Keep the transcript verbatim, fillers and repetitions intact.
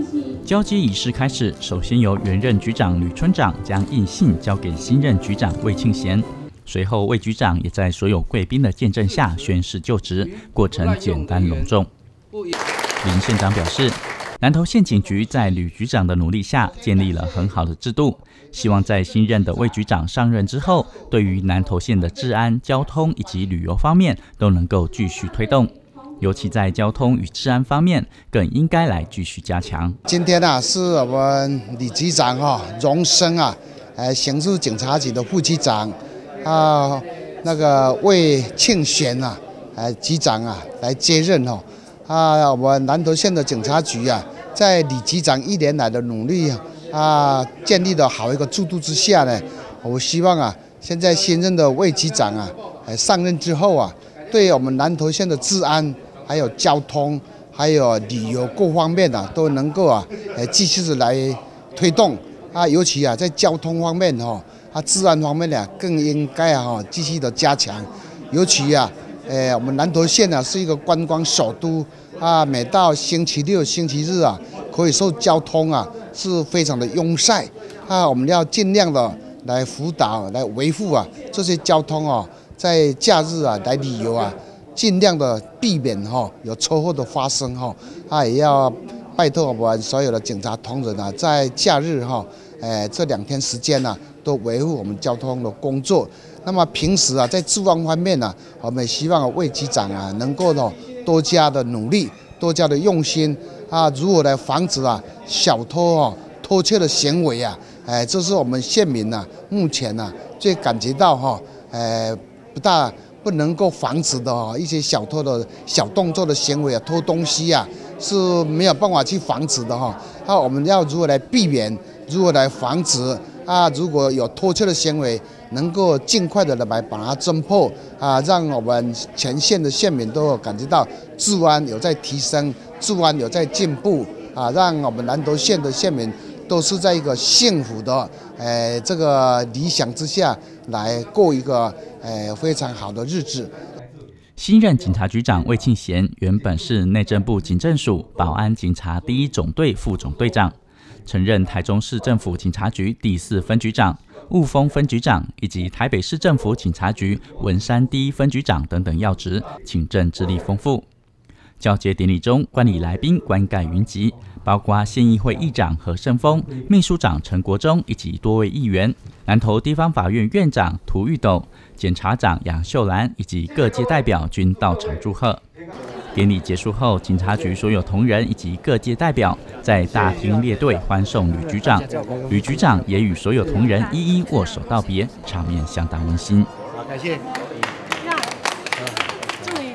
交接仪式开始，首先由原任局长吕村长将印信交给新任局长魏庆贤，随后魏局长也在所有贵宾的见证下宣誓就职，过程简单隆重。林县长表示，南投县警局在吕局长的努力下建立了很好的制度，希望在新任的魏局长上任之后，对于南投县的治安、交通以及旅游方面都能够继续推动。尤其在交通与治安方面，更应该来继续加强。 今天啊，是我们李局长哈、哦、荣升啊，呃，刑事警察局的副局长啊，那个魏庆贤啊，呃，局长啊来接任哦。啊，我们南投县的警察局啊，在李局长一年来的努力啊，建立了好一个制度之下呢，我希望啊，现在新任的魏局长啊，呃，上任之后啊，对我们南投县的治安。还有交通，还有旅游各方面啊，都能够啊，呃，继续的来推动啊。尤其啊，在交通方面哈、哦，啊，治安方面呢，更应该啊，继续的加强。尤其啊，呃，我们南投县呢是一个观光首都啊，每到星期六、星期日啊，可以说交通啊是非常的拥塞啊，我们要尽量的来辅导、来维护啊这些交通哦，在假日啊来旅游啊。尽量的避免哈有车祸的发生哈，啊也要拜托我们所有的警察同仁啊，在假日哈，呃这两天时间呢，都维护我们交通的工作。那么平时啊，在治安方面呢，我们也希望魏局长啊能够呢多加的努力，多加的用心啊，如何来防止啊小偷啊偷窃的行为啊，哎，这是我们县民呐、啊、目前呐、啊、最感觉到哈，呃不大。不能够防止的哦，一些小偷的小动作的行为啊，偷东西啊是没有办法去防止的哈。那我们要如何来避免，如何来防止啊？如果有偷窃的行为，能够尽快的来把它侦破啊，让我们全县的县民都有感觉到治安有在提升，治安有在进步啊，让我们南投县的县民都是在一个幸福的呃这个理想之下来过一个。呃，非常好的日子。 新任警察局长魏庆贤原本是内政部警政署保安警察第一总队副总队长，曾任台中市政府警察局第四分局长、雾峰分局长以及台北市政府警察局文山第一分局长等等要职，警政资历丰富。交接典礼中，观礼来宾冠盖云集，包括县议会议长何胜峰、秘书长陈国忠以及多位议员、南投地方法院院长涂玉斗、检察长杨秀兰以及各界代表均到场祝贺。典礼结束后，警察局所有同仁以及各界代表在大厅列队欢送吕局长，吕局长也与所有同仁一一握手道别，场面相当温馨。 好，感谢。那祝你